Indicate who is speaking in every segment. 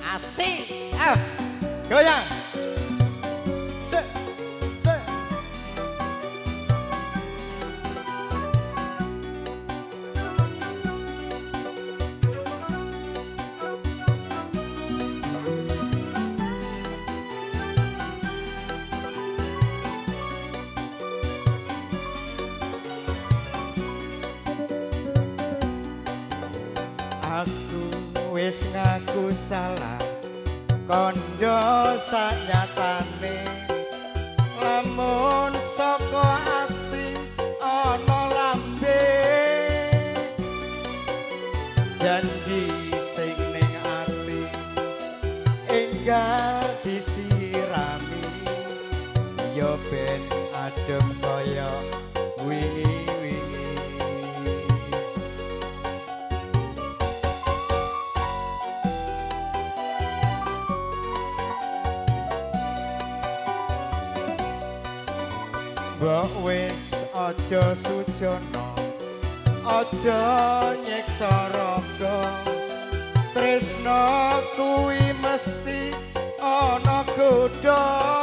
Speaker 1: Asik. Ah, goyang. Se, se. Aku wis ngaku salah kandha sanyatane lamun saka ati ana lambe janji sing ning ati enggal disirami ya ben adem kaya wingi-wingi. Mbok wis aja sujono, aja nyeksa raga. Tresna kuwi mesti ana godha.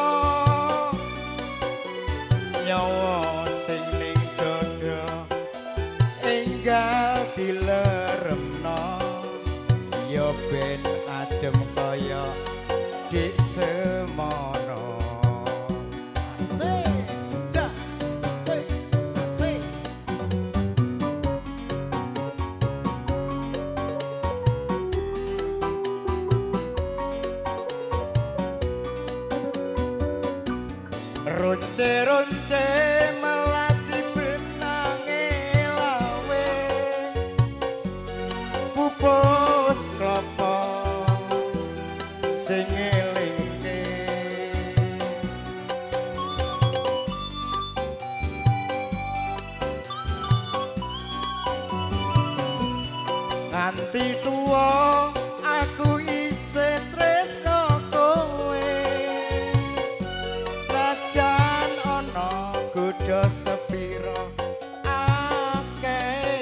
Speaker 1: Nyawa sing ning dada enggal dileremno, ya ben adem kaya dik semono. Ronce-ronce melati benange lawe pupus klapa sing elingke nganti tuwa aku isih tresno kowe sajan ana godha sepira akeh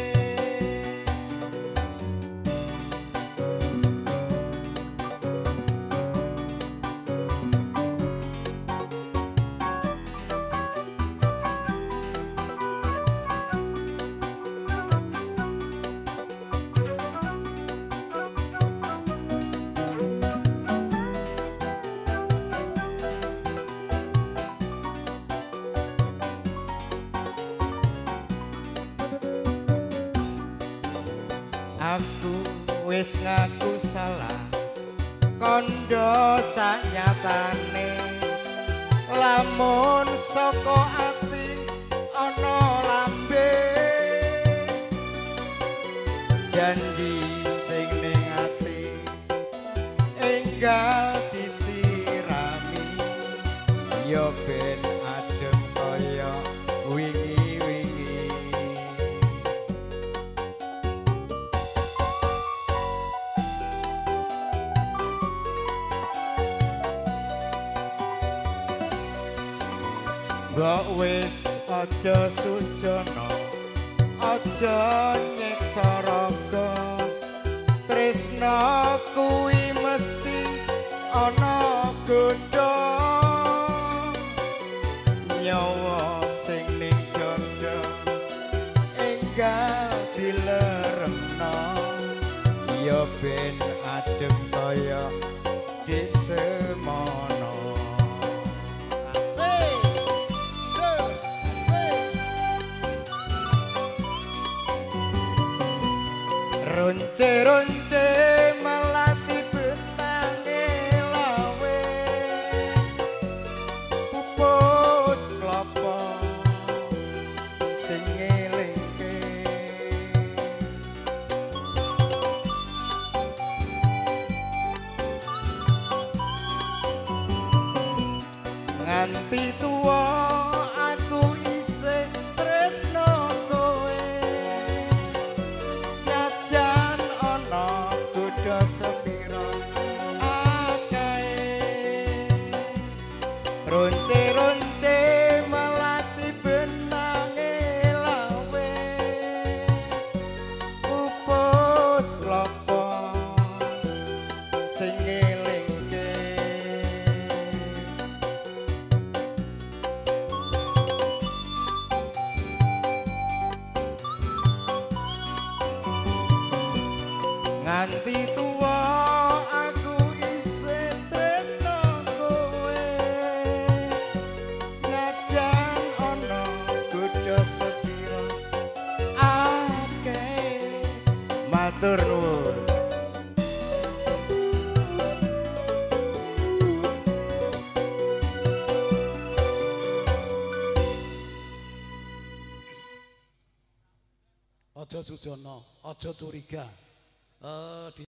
Speaker 1: aku wis ngaku salah kandha sanyatane lamun saka ati ana lambe janji sing ning ati enggal disirami ya ben adem kaya wingi-wingi. Mbok wis aja sujono, aja nyeksa raga. Tresna kuwi mesti ana godha. Nyawa sing ning dada enggal dileremno, ya ben adem kaya dik semono. Ronce-ronce melati benange lawe pupus klapa sing elingke nganti tuwa aku isih tresno kowe sajan ana godha sepira akeh ronce-ronce melati benange lawe pupus klapa sing tuwa aku isih tresno kowe senajan ana godha sepira akeh matur nuwun.
Speaker 2: Aja sujono, aja curiga.